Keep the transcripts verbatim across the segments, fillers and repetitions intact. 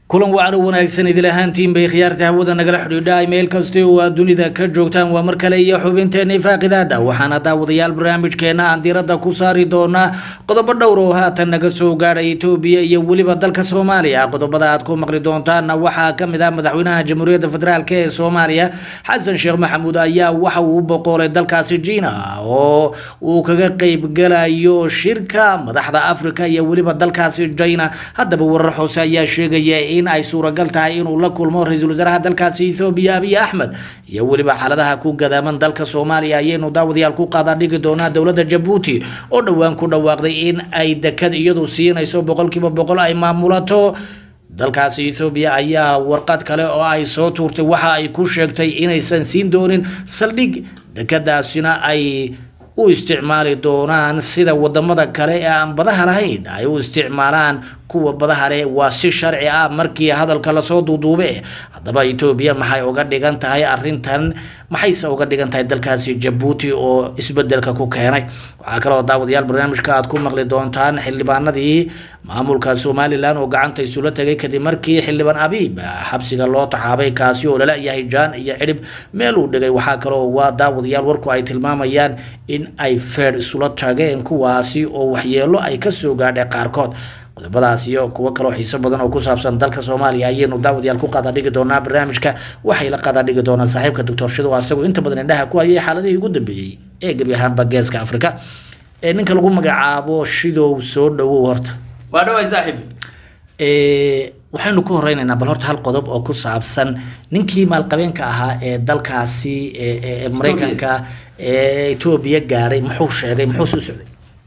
kulan wacan wanaagsan idil ahaantiin bay khiyaarta hawada nagala xidhiidha email kasta oo aad dunida ka joogtaan waa mar kale iyo xubinteena faaqidaada waxaana daawadayaal barnaamijkeena aan diiradda ku saari doonaa qodobo dhowr oo haatan naga soo gaaray Itoobiya iyo waliba dalka Soomaaliya qodobada aad ku maqli doontaan waxa kamid ah madaxweynaha Jamhuuriyadda Federaalka ee Soomaaliya Xasan Sheekh Maxamuud ayaa waxa uu boqolay dalkaasi China oo uu kaga qayb galayo shirka madaxda Afrika iyo waliba dalkaasi China haddaba warar hoose ayaa sheegaya in ay suuragal tahay inuu la kulmo ra'iisul wasaaraha dalkaasi Itoobiya Abiy Ahmed iyo waliba xaaladaha ku gadaaman dalka Soomaaliya ayaynu daawadayaal ku qaada dhigi doonaa dawladda Djibouti oo dhawaan ku dhawaaqday in ay dekad iyadu siinayso boqolkiiba boqol ay maamulato dalkaasi Itoobiya ayaa warqad kale oo ay soo tuurtay waxa ay ku sheegtay inaysan siin doonin saldhig dekadaasina ay u isticmaali doonaan sida wadamada kale ee aan badaha lahayn ay u isticmaalaan kuwa badaha leh waa si sharci ah markii hadalka la soo duuduubay hadaba Itoobiya maxay uga dhigan tahay arintan maxayse uga dhigan tahay dalkaasi Djibouti oo isbedelka ku keenay waxa kale oo daawadayaal barnaamijka aad ku maqli doontaan xildhibaanadii maamulka Somaliland oo gacanta isula tagay kadib markii xildhibaan Abiy xabsiga loo taxaabay kaasi oo la yahay jaan iyo xidib meel uu dhigay waxa kale oo waa daawadayaal warku ay tilmaamayaan in ay feer isula tageen kuwaasi oo waxyeelo ay ka soo gaadhay qaarkood qodobadaas iyo kuwa kale oo xiiso badan oo ku saabsan dalka Soomaaliya ayaynu daawadayaal ku qaada dhigi doonaa barnaamijka waxay la qaada dhigi doonaa saaxiibka Doctor Shido asagoo inta badan indhaha ku hayay xaaladii ugu dambeeyay ee gabi ahaanba geeska Afrika ee ninka lagu magacaabo Shido soo dhawow horta waa dhawaay saaxiib ee waxaanu ku horeynaynaa bal horta hal qodob oo ku saabsan ninkii maalqabeenka ahaa ee dalkaasi ee Mareykanka ee Itoobiya gaaray muxuu sheegay muxuu soo socday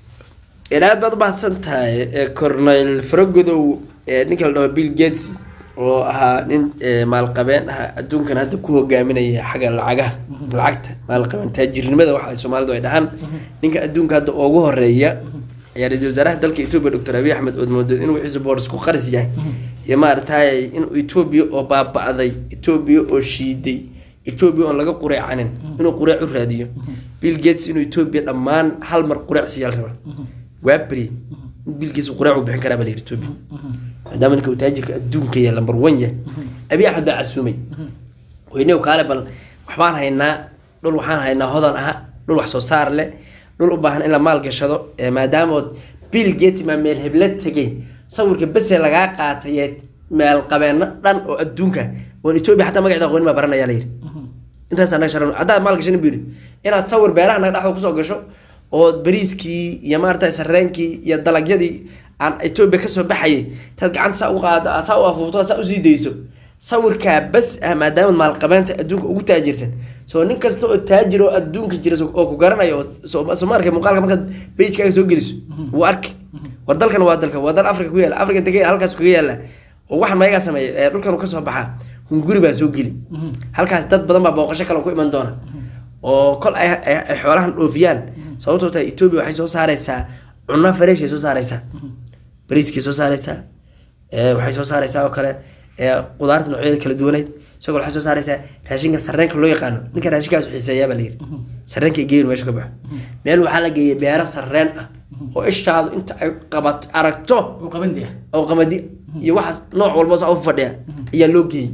inaad baad baxsan tahay Cornel Frogodow ninka la dhaho Bill Gates oo ahaa nin maalqabeen ah adduunkan hadda ku hogaaminaya xagga lacagaha lacagta maalqabeen taajirnimada waxa Soomaalidu ay dhahan ninka adduunka hadda ugu horeeya ayaa ra'iisul wasaaraha dalka Itoobiya Doctor Abiy Ahmed oo moodo inuu wixii boords ku qaris yahay iyo maartay in Itoobiya oo baabaaday Itoobiya oo shiiday Itoobiya oo laga qureecanin inuu qureec u raadiyo Bill Gates inuu Itoobiya dhamaan hal mar qureec siyaal raba وابري بالكيس وقرع وبحن كلام اللي يرتوبي دام انك وتاجرك الدون كي لمبر ونيا ابي احد عسومي وهنا وكاله بل وحبان هينا دول وحان هينا هودان اها دول wax soo saar leh dul u baahan in la maal gashado maadaama Bill Gates ma meel heblad tagay sawirka bas laga qaatay meel qabeena dhan oo adduunka oo Itoobiya xataa magaceeda qoyn ma baranaya leeyahay intaas anaga sharan hada maal gashan biiri inaad sawir beeraha naga dhaxo ku soo gasho oo bariiski iyo maartay sarreenki iyo dalagyadii aan Itoobiya ka soo baxay tad gacan sa u qaado sa u afuufto sa u siideyso sawirka bas maadaama maal qabeenta adduunka ugu taajirsan soo nin kasta oo taajiro adduunka jira oo ku garanayo Soomaaliya muuqaalka marka page-kaaga soo geliso wuu ark war dalkan waa dalka waa dal Afrika ku yaala Afrika tagay halkaas ku yaala oo waxan ma iga sameeyay dhulkan ka soo baxa hunguri baa soo geli halkaas dad badan baa booqasho kale ku iman doona oo kol ay xoolahan dhoofiyaan sababtoo ah Itoobiya waxay soo saaraysaa cunno fresh soo saaraysaa bariiska soo saaraysaa ee waxay soo saaraysaa oo kale ee qudaarta noocyada kala duwaneed isagoo waxay soo saaraysaa raashinka sarreenka loo yaqaan ninka raashinkaas xiiseeyaa baa leeyahay sarreenka geeyo meesha ka baxo meel waxa la geeyay beero sarreen ah oo ishaadu inta ay qabat aragto oo qabandi oo qabandi iyo wax nooc walba soo fadhiya ayaa loo geeyay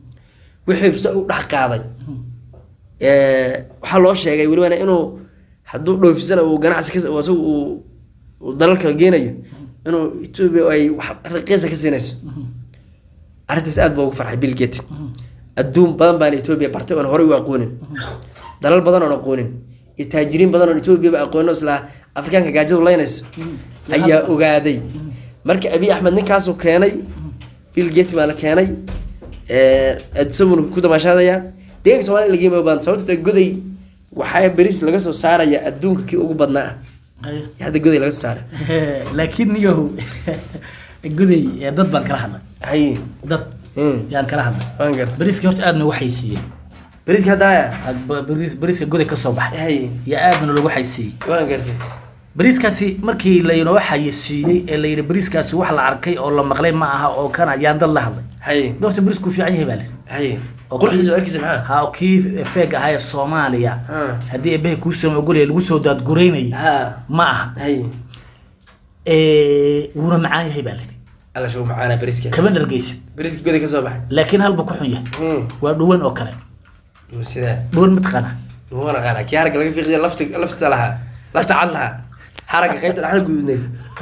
wixii uu dhax qaaday ee waxa loo sheegay waliba inuu hadduu dhoofisana uu ganacsi ka soo uu dalalka geenayo inuu Itoobiya ay wax raqiis ka siinayso arrintaas aad buu ugu farxay Bill Gates adduun badan baa Itoobiya bartay oo hore u aqoonin dalal badan oo aqoonin iyo taajiriin badan oo Itoobiya ba aqoon isla Afrikaanka gaajada leeynayso ayaa ogaaday markii Abiy Ahmed ninkaas uu keenay Bill Gates ma la keenay ee adsabun ku damaashadaya deegaanka Soomaaliya laga yimaado baan sababtoo goday waxay bariis laga soo saaraya adduunka kii ugu badnaa ah hada goday laga soo saaray laakiin niyo goday dad baan kala hadlay hay dad yaan kala hadlay aan gartay bariiska horta aadna waxay siiyeen bariiska hadaaya bariis bariiska goday ka soo baxay hay ya aadna lagu xaysiiyay waan gartay bariiskaasi markii la inoo xayisiiyay ee la yiri bariiskaasi wax la arkay oo la maqlay ma aha oo kana yaan dad la hadlay hay horta bariisku fiican yahay baa hay qolkiisu arkis maxaa ha kii feeg ahay Soomaaliya hadii bay ku soo ogolay lagu soo daad gureynay ha ma aha hay ee wura macaan yahay baa alla show macaana bariska kama dhargeysid bariska goday ka soo baxay laakiin halba ku xun yahay waa dhuwan oo kale sida dhuwan matqana dhuwan qana kiyaarka laga fiiqiyo lafta lafta laha lafta cad laha xaraga qaybta dhaxal guudnay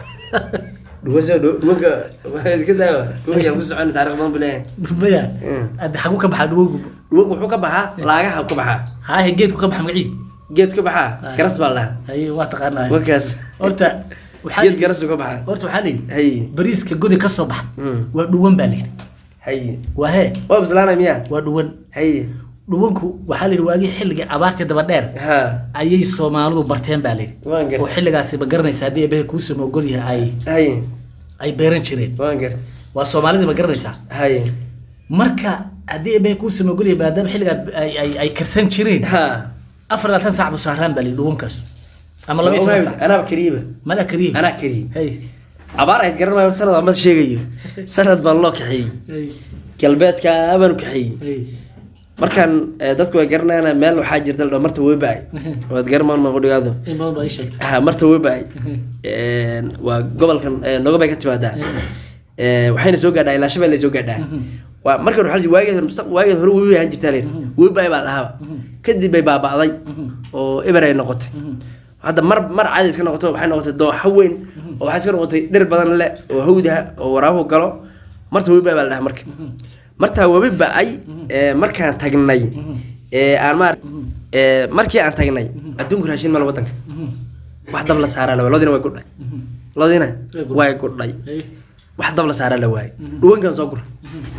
dhuwan soo dhuwanka iska daawa dhuwan yaa ku socon taariikh badan bilaay dhuwaya ad xagu ka baxa dhuwan dhuwan wuxuu ka baxaa laagaha ka baxaa haa geedku ka baxa magacii geed ka baxaa garas baa laha hay waa taqaanaa wakaas horta waxa geed garas ka baxaa horta waxa leeyahay hay bariiska godi ka soo bax waa dhuwan baa leeyahay hay waa he waa bislaana miya waa dhuwan hay dhuwanku waxa leeyahay waagi xilliga abaarta daba dheer ha ayay Soomaalidu barteen baa leeyahay oo xilligaasi ba garanaysa hadii ay ku soo gol yahay hay ay beeran jireen waan gartay waa Soomaalida ma garanaysa hay marka hadii ay ku soo gol yahay baadam xilliga ay ay karsan jireen ha afar tan saac busaaran baa leeyahay dhuwankaas ama laba iyo toban saac ana kariiba mala kariib ana kariib hay abaar ay garanayaan sanad ama sheegayo sanad baan loo kaxay galbeedka abaan kaxay markaan dadku way garanayaan meel waxa jirta dhoo marta way baay wad garmaan ma qodigaado in badan bay sheegtay ha marta way baay een waa gobolkan noga bay ka timaadaa ee waxayna soo gaadhay ilaa Shabeelle soo gaadhay waa markan waxa waagii mustaqbal waagii hore way aan jirtaa leer way baay baa lahaa kadib bay baabaaday oo ibaray noqotay hadda mar mar caadi iska noqoto waxay noqotay dooxa weyn oo waxay iska noqotay dhir badan leh oo hawdaha oo waraabo galo marta way baay baa lahaa marka marta wabi baay ee markaan tagnay ee aan maar ee markii aan tagnay adduunka raashin mal wadanka wax dab la saaraa la loodina way gudhay loodina way gudhay wax dab la saaraa la waay dhuwankan soo gur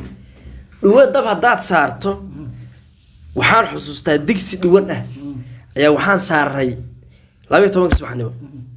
dhuwan dab hadaad saarto waxaan xusuustaa digsi dhuwan ah ayaa waxaan saaray laba iyo toban subaxnimo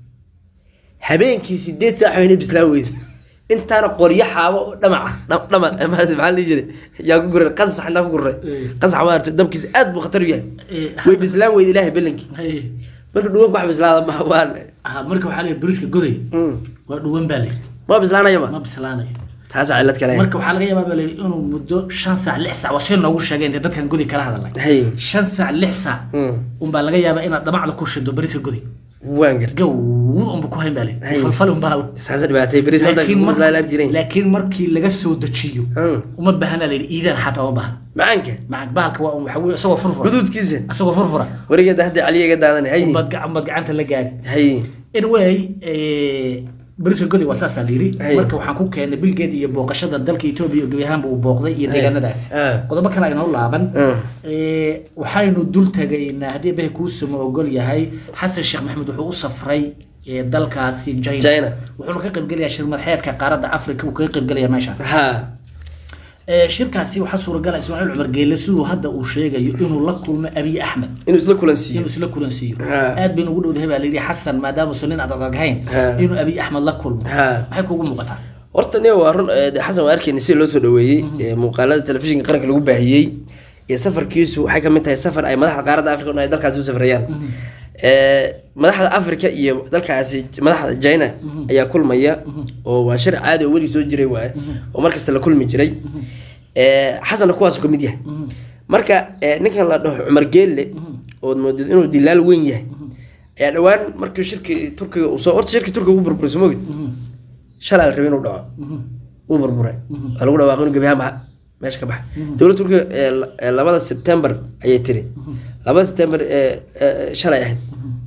habeenkii sideed saac ayay bislaa weyd intaana qoryo xaabo dhamac dhamac ama maxaa la jiray yaa ku guray qasax inta ku guray qasax waarto dabkiisa aad buu khatar yahay way bislaan weyd ilaahay balanki marka dhuwan wax bislaada ma waan ah marka waxa la bariiska goday waa dhuwan baa leeyahay ma bislaanayo ma bislaanayo taas cilad kale marka waxa laga yaabaa baa leeyahay inuu muddo shan saac lix saac washay noogu sheegeen dadkan godi kala hadalay shan saac lix saac um baa laga yaabaa inaad dhamacda ku shido bariiska goday waan gartay gowd um ku hayn baa leeyahay falfal um baa taas dhibaatay bariis hadda ku maslaa jireen laakiin markii laga soo dajiyo uma baahna leeyahay iidan xataa uma baahna macanka macanka baalka waa waxa weey asagoo furfura hududkiisa asagoo furfura wariga hadda caliga daadan hay bad gacan bad gacanta la gaari hay anyway ee bariiska godi waa saas liiri marka waxaan ku keenay bilgeed iyo booqashada dalka Itoobiya oo gabiyahanba uu booqday iyo deegaanadaas qodobo kale ayna u laaban ee waxaynu dul tagaynaa hadii bay ku soo ogol yahay Xasan Sheekh Maxamed wuxuu u safray ee dalkaasi China wuxuu ka qayb galay shir madaxeedka qaaradda Afrika uu ka qayb galay meeshaas ha ee shirkaasi waxa suuragal ah Ismaaciil Umar Geele sidoo hadda uu sheegayo inuu la kulmo Abiy Ahmed inuu isla kulansiyo inuu isla kulansiyo aad been ugu dhowdahay baa leeyahay Xasan maadaama sunin aad adagayn inuu Abiy Ahmed la kulmo maxay kugu muuqataa horta nee waa run Xasan waa arkeen si loo soo dhaweeyay muuqaalada telefishinka qaranka lagu baahiyay ee safarkiisu waxay ka mid tahay safar ay madaxda qaaradda Afrika oo ay dalkaas u safrayaan ee madaxda Afrika iyo dalkaasi madaxda China ayaa kulmaya oo waa shir caadi oo wali soo jiray waa oo markasta la kulmi jiray ee Xasan kuwaas ka mid yahay marka ninkan la dhaho Umar Geele oo moodid inuu dilaal weyn yahay ayaa dhawaan markii shirkii Turkiga uu soo horta shirkii Turkiga uu burburay Soomaalid shalay rabeen uu dhaco uu burburay lagu dhawaaqay inuu gabiyaha meesha ka baxay dawladda Turkiga ee labada September ayay tiri labada September ee shalay ahayd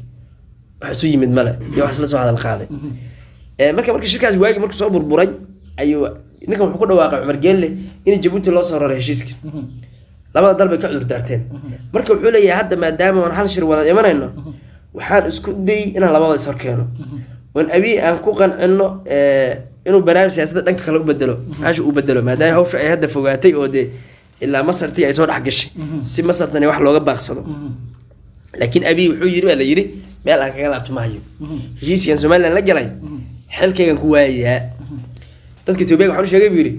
waxa soo yimid male iyo wax la soo hadal qaaday ee marka markii shirkaas waagi markii soo burburay ayuu ninkan wuxuu ku dhawaaqay Umar Geele in Djibouti loo soo raray heshiiska labada dal bay ka cudur daarteen marka wuxuu leeyahay hadda maadaama aan hal shir wada imanayno waxaan isku day inaan labada is horkeeno wan Abiy aan ku qancino ee inuu barnaamij siyaasadda dhanka kale u bedelo aashu u bedelo maadaama hawsha ay hadda fogaatay oo de ilaa Masartii ay soo dhax gashay si Masartani wax looga baaqsado laakiin Abiy wuxuu yiri la yiri meel aan kaga laabto maayo heshiiskan Soomaaliland la galay xilkaygan ku waayaa dadka Itoobiya waxaan sheegay buu yiri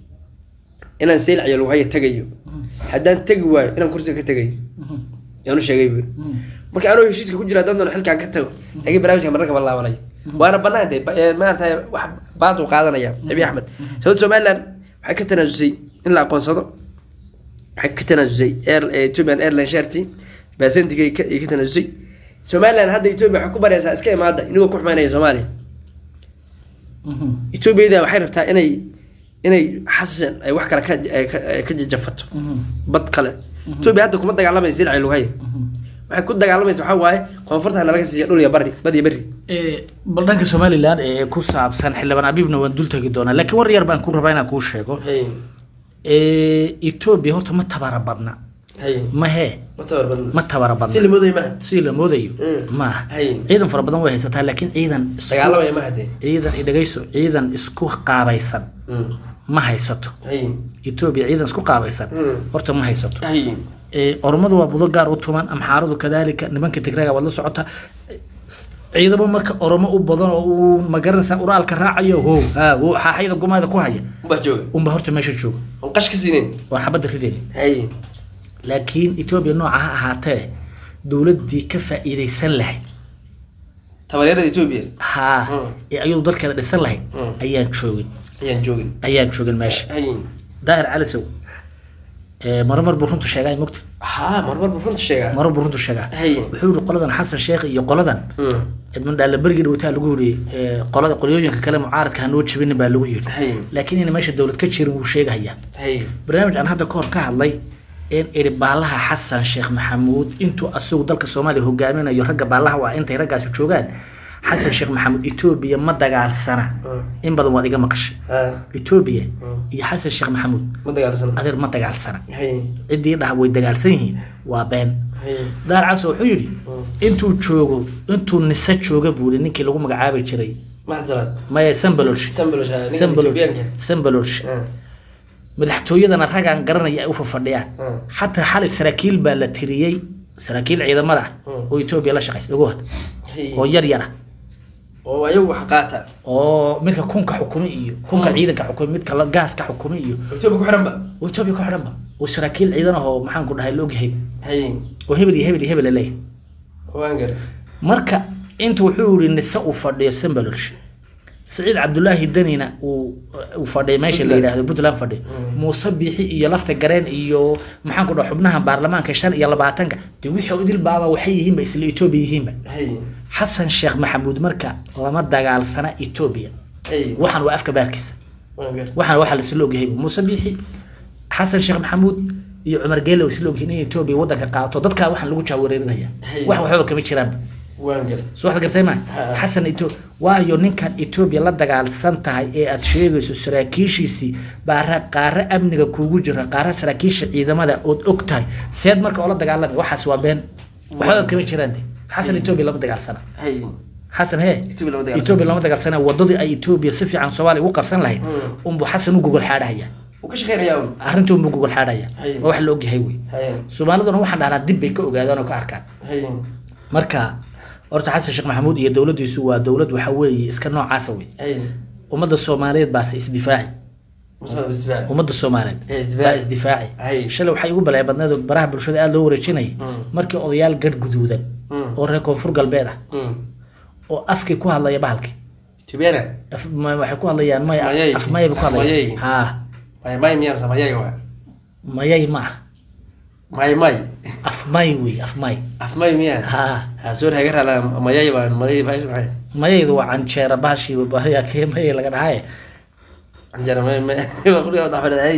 inaan seyl iyo luqay tagayo haddaan tagi waayo inaan kursiga ka tagayo yaanu sheegay buu marka aanu heshiiska ku jira dadna xilkaan ka tago laakiin barnaamijka marka ma laabanay waana banaanay maanta wax baad u qaadanaya Abiy Ahmed sababta Soomaaliland waxay ka tanaasusay in la aqoonsado waxay ka tanaasusay Ethiopian Airlines sharti baasantiga ka tanaasusay Soomaaliland hadda Itoobiya waxa ku baraysaa iska imaada inuu ku xumaanay Soomaaliya Ethiopia ida waxay rabtaa inay inay xasan ay wax kale ka ka jajafato bad kale Ethiopia hadda kuma dagaalamayso silcay luhay waxay ku dagaalamayso waxa waaye koonfurta laga siiyay dhul iyo bari bad iyo bari ee baldanka Soomaaliland ee ku saabsan xildhibaan Abiibna waan dul tagi doonaa laakiin war yar baan ku rabaa inaan ku sheego ee Ethiopia horta ma tabara badna ما هي ما تبر بدنا ما تبر بدنا سيل مودي ما سيل مودي ما عيدا فر بدن way haysataa laakiin ciidan dagaalamay ma hadee ciidan idagayso ciidan isku qaabaysan ma haysato Ethiopia ciidan isku qaabaysan horta ma haysato ee ormadu waa budo gaar u tuman am xaaradu kadalika nimanka Tigreega wada socota ciidamo marka ormo u badan oo magaranaysa uraalka raacayo ho ha waxa hayda gumaada ku haya umba jooga umba horta meesha jooga oo qash ka siineen waa xabad rideen hay لكن إثيوبيا نوعها هاته دولة دي كفائدة سلحي تبرير إثيوبيا ها أيضا دول كذا سلحي أيان شوغن أيان شوغن أيان شوغن ماشي أيان داهر على سو مرمر بورنتو شجاع مكتب ها مرمر بورنتو شجاع مرمر بورنتو شجاع وحول قلدان حسن الشيخ يقلدان ابن دال برجر وتا لغوري قلد قليوين كلام معارض كان لو جبين با لو يiri لكن انا ماشي دولة كجير و sheegaya برنامج aan hadda koor ka hadlay in iri baalaha Xasan Sheekh Maxamuud intuu asoo dalka Soomaaliya hogaaminayo ragga baalaha waa intay raggaas joogaan Xasan Sheekh Maxamuud Ethiopia ma dagaalsana in badan waad iga maqashay Ethiopia iyo Xasan Sheekh Maxamuud ma dagaalsana adeer ma dagaalsana cidii dhaha way dagaalsan yihiin waa been daar caso wuxuu yiri intuu joogo intuu nisa jooga buuri ninkii lagu magacaabi jiray ma hadalad ma Sambalosh Sambalosh ninka Ethiopianka Sambalosh madaxtooyadana ragaan garanaya ay u fafadhiyaan hatta xal saraakiil baa la tiriyay saraakiil ciidamada oo Ethiopia la shaqeeyay ugu oo yar yar oo ayagu wax qaata oo midka kunka xukumo iyo kunka ciidanka xukumo midka la gaaska xukumo iyo Ethiopia ku xiranba oo Ethiopia ku xiranba oo saraakiil ciidan ah oo maxaan ku dhahay loo yahay hay oo hebel hebel hebel leey waan gartay marka intuu wuxuu yiri nisa u fadhiyo Sambalosh سعيد عبد الله الدنينا وفدي ماشي اللي يراهدو بنتلاند فدي موسى بيخي iyo lafta gareen iyo maxaan ku dhaw xubnaha baarlamaanka shan iyo labaatan ka tii wixii idil baaba waxay yihiin isla Ethiopia yihiin Xasan Sheekh Maxamuud marka lama dagaalsana Ethiopia waxaan waa afka baarkiisa waxaan waxa la soo ogyahay Muuse Biixi Xasan Sheekh Maxamuud iyo Umar Geele oo soo ogyahay Ethiopia wadanka qaato dadka waxaan lagu jaawareerinaya wax waxba kama jiraan soo wax gartay ma Xasan Ito waayo ninkan Ethiopia la dagaalsan tahay ee aad sheegayso saraakiishiisi baara qaar amniga kuugu jira qaar saraakiisha ciidamada oo ogtahay seed marka oo la dagaalamay waxaas waa been waxa kama jiraan Xasan Ethiopia la dagaalsana Xasan he Ethiopia la dagaalsana wadadii ay Ethiopia si fiican Soomaaliya ugu qabsan lahayd umbu Xasan ugu gol xaadaya وكش خير يا ولد أرنتم بقول حدايا واحد لوجي هيوي سبحان الله واحد على الدب بيكو قاعد أنا كأركان مركا أرت حسن الشيخ محمود هي دولة يسوى دولة وحوي إسكان نوع عسوي ومد الصوماليات بس إسدفاعي ومد الصوماليات بس دفاعي شلو حيقول بلا بدنا براه برشاد قال له رجيني مركا أضيال قد جدودا وريكون فرق البيرة وأفكي كوها الله يبالك تبينا ما حكوها الله يعني ما أف ما يبكوا الله ها ماي ماي ميام سما ياي وا ماي ما ماي ماي اف ماي وي اف ماي اف ماي ميا ها هاسور هاجر على ماي با ماي باش معي ماي دو عن شير باشي وبهيا كي ماي لغا دحاي انجر ماي ماي بقول يا ضحفل هاي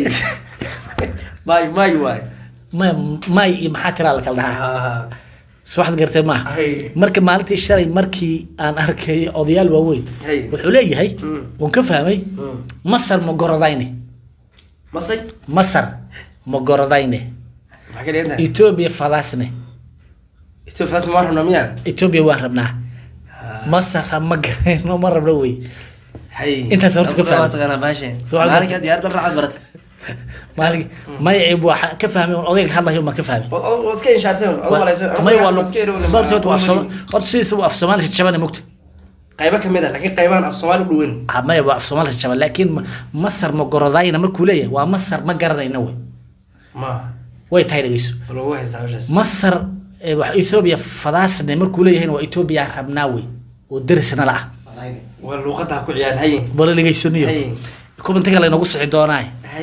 ماي ماي واي ما ماي ما حكر لك دحاي soo waxad gartay ma marka maalintii shalay markii aan arkay odayaal waaweyn wuxuu leeyahay waan ka fahmay Masar ma gorodayne Masar Masar ma gorodayne Ethiopia fadaasne Ethiopia fadaasne ma rabnaa miya Ethiopia waa rabnaa Masar ma garayno ma rabno way hay inta sababta ka fahmay taqana baashe maalinka diyaarada raacad barat مالك ما يعيب كفهمي أضيق هذا ما كفهمي. واسكين شارتين أول ما ما يوالو. برضو وافصل قد سيسو في الصومال الشمالي مكتب. قيبة كمدة لكن قيبان في الصومال بدون. ما يبغى في الصومال الشمالي لكن مصر مقرضين مركولية ومصر ما قرر نوي. ما. وين تايل جيسو. مصر إثيوبيا فضاسنا مركولية هنا وإثيوبيا ربناوي ودرسنا لا. واللغة كعيان هي. بقول لك جيسونية. كم أنت قال نقص عدوناي.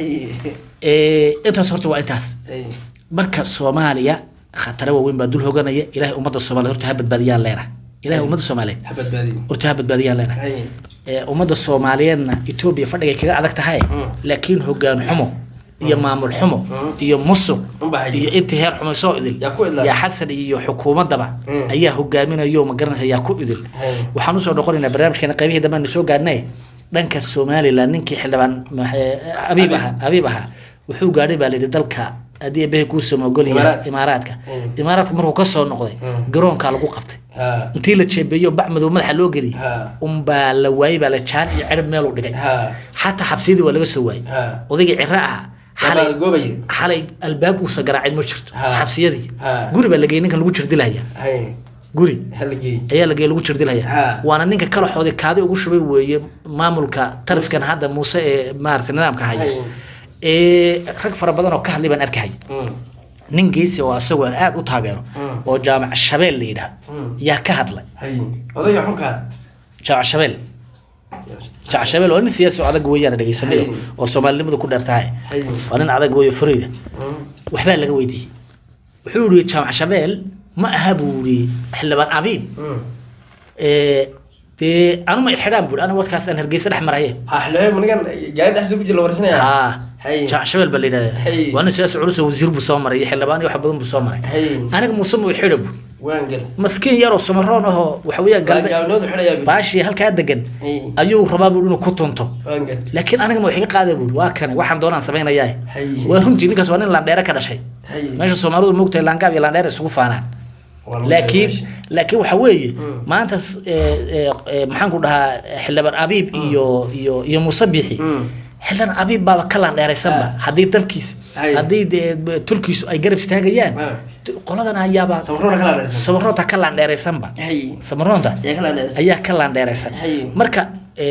إيه أنت صرت وقتاس. مركز الصومالية خطروا وين بدول هجناية إلهي أمة الصومال هرت هبت بديان لنا. إلهي أمد الصومالية حبت بادي ارتها بدبادية لنا أمد الصوماليين إثيوبيا فرق كذا عدك تهاي لكن هو كان حمو يا مامور حمو يا مصو يا انتهار حمو سوئدل يا حسن يا حكومة دبا أيه هو جامين يوم قرنها يا كوئدل وحنوصل نقولنا برنامج كان قبيه دمان نسوق عناه دنك الصومالي لأنك حلبان أبيبها أبيبها وحو قاري بالي دلك أدي به كوسم وقول هي إماراتك إماراتك مرة كسر نقضي قرون كالقو قبته أنتي اللي تشبيه بعمد وملح لوجري أم بالواي بالشان يعرب ماله دقي حتى حفسيدي ولا قسوي وذيك عراءها حالي حالي الباب وسجر عين مشرت حفسيدي قولي بالجينين كان الوجر دلها قولي هي اللي جاي الوجر دلها وأنا نيجا كله حوضي كادي وقول شوي ومامولك ترس كان هذا موسى مارت نظام كهاي إيه رك فربنا وكهلي بن أركهاي ننجيس واسوي أنا قاعد أتهاجره وجامع الشباب اللي ده يا كهدله هذا يحكى جامع الشباب جامع الشباب وين سياسة هذا قوي أنا دقيس اللي وصومال اللي مذكور درتاعي وأنا هذا قوي فريدة وحبال اللي قوي دي وحولي جامع الشباب ما أهبولي حلبان عبيب إيه تي أنا ما يحرم بود أنا وقت كاس أنا هرجيس الأحمر هي أحلى من كان جاي نحسب بيجي لو رسنا آه شع شبل بلينا وأنا سياسة عروس وزير بسامر يحلباني وحبهم بسامر أنا كمصمم ويحرب وين قلت مسكين يارو سمرانه هو وحويه قلب باشي هل كاد دقن أيوه رباب يقولون كتنتو لكن أنا كم وحقي قادر بود واكن واحد دون عن سبعين أياه وهم جيني كسوانين لانديرا كذا شيء ماشي سمرو المقطع لانكاب يلانديرا سوف أنا لكن لكن وحويه ما أنت محنقول ده حلبان أبيب يو يو يو مصبيحي حلبان أبيب بابا كلام داير سبا هدي تركيز هدي تركيز أي قرب استهجيان قلنا أنا يابا سمرون كلام سمرون تكلم داير سبا سمرون ده أيه كلام داير سبا مركا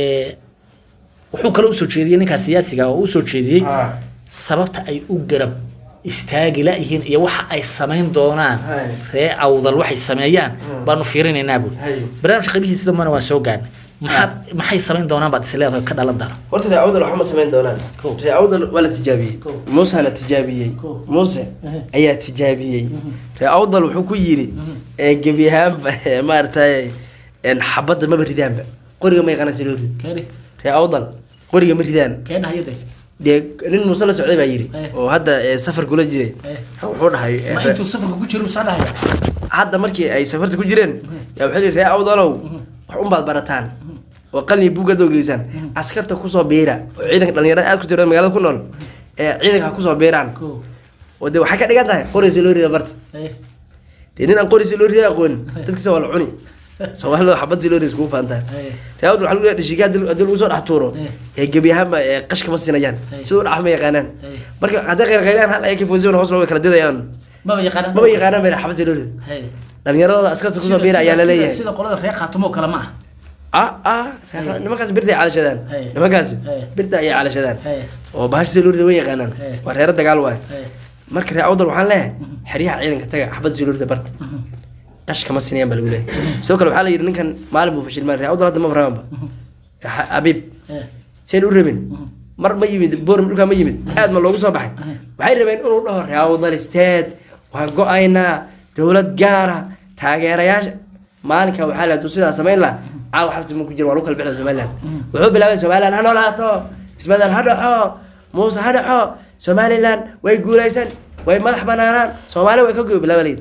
وحو كلام سوتشيريني كسياسي كأو سوتشيري سببت أي أقرب استاجي لا يهين يوحى أي سمين دونان رأي أو ضل وحي السميان بانو فيرين النابل برامج خبيه سيدا ما نواسوقان ما ما حي سمين دونان بعد سلاله كذا للدار قلت رأي أوضل وحما سمين دونان رأي أوضل ولا تجابي موسى لا تجابي موسى أي تجابي رأي أوضل وحكو يري جبيها ما ارتاي إن حبض ما بردان قرية ما يغنى سلوري رأي أوضل قرية مردان كان هيدا دي nin musalla socday baa yiri oo hadda safar kula jiray wuxuu dhahay ma intuu safarka ku jiro musalla haya hadda markii ay safarta ku jireen yaa wuxuu leeyahay awdalow wax un baad barataan oo qalni buuga dowlisan askarta ku soo beera oo ciidanka dhalinyarada aad ku jiraan magaalada ku nool ee ciidanka ku soo beeraan oo de waxa ka dhigan tahay qoraysi loo rido barta de nin aan qoraysi loo rido aqoon dadkiisa waa la cuni Soomaalida xabad si loo risku faantaa taawad waxa lagu leeyahay shigaad adil uu soo dhaxtuuro ee gabiyaha qashka ma siinayaan sidoo dhaxma yaqaanaan marka haday qeyr qeylaan hal ay kifooseen hoos loo kala didayaan ma yaqaanaan ma yaqaanaan meel xabad si loo rido dhalinyarada askarta ku soo beera ayaa la leeyahay sida qolada reer qaatumo kala ma ah ah nimankaas birta ay calashadaan nimankaas birta ay calashadaan oo baash si loo rido way yaqaanaan waa reer dagaal waay marka reer awdal waxaan leeyahay xiriyaha ciidanka taga xabad si loo rido barta قش كم سنين بالقولة سوكر وحلا يرنين كان معلم وفشل مرة أوضل هذا ما فرامبا حبيب سيل وربين مر ما يمد بور مركا ما يمد هذا ما لوجو صباح وحي ربين أول نهار يا أوضل استاد وهنقو أينا دولة جارة تاجر ياش مالك وحلا توصل سمين لا عاو حبس ممكن جروا لوكل بلا زميلان وحب لا زميلان هذا لا تو اسمه هذا حا موسى هذا حا زميلان ويقول أيسن ويمدح بنانان زميلان ويكوكو بلا وليد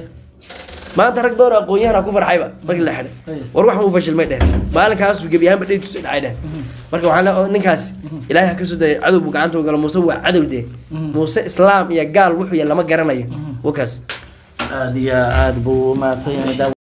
ما أنت رك دور أقوياء أكو فرحيبة بقول لحد وروح مو فشل ما ده مالك هاس وجبيهم بدي تسأل عيده مركب على نكاس إلهي كسود عدو بقعنته وقال موسى عدو ده موسى إسلام يا قال وحي لما قرنا وكاس هذه أدبو ما تيجي